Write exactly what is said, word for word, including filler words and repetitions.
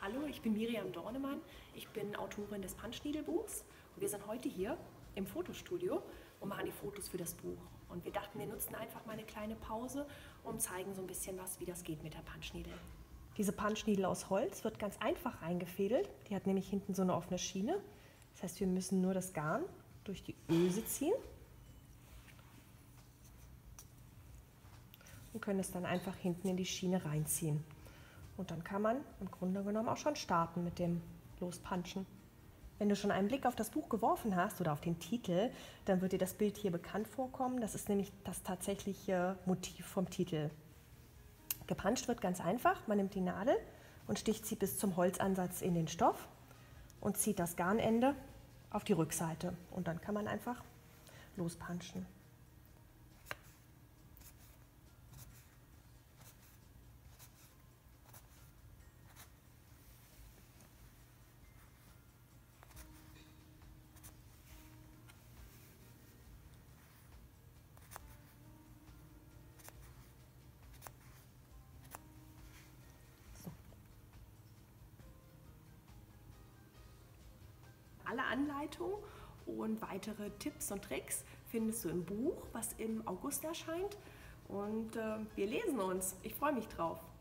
Hallo, ich bin Miriam Dornemann. Ich bin Autorin des Punchneedle-Buchs und wir sind heute hier im Fotostudio und machen die Fotos für das Buch. Und wir dachten, wir nutzen einfach mal eine kleine Pause und zeigen so ein bisschen was, wie das geht mit der Punchneedle. Diese Punchneedle aus Holz wird ganz einfach reingefädelt. Die hat nämlich hinten so eine offene Schiene. Das heißt, wir müssen nur das Garn durch die Öse ziehen und können es dann einfach hinten in die Schiene reinziehen. Und dann kann man im Grunde genommen auch schon starten mit dem Lospunchen. Wenn du schon einen Blick auf das Buch geworfen hast oder auf den Titel, dann wird dir das Bild hier bekannt vorkommen. Das ist nämlich das tatsächliche Motiv vom Titel. Gepuncht wird ganz einfach. Man nimmt die Nadel und sticht sie bis zum Holzansatz in den Stoff und zieht das Garnende auf die Rückseite. Und dann kann man einfach lospunchen. Alle Anleitungen und weitere Tipps und Tricks findest du im Buch, was im August erscheint. Und äh, wir lesen uns. Ich freue mich drauf.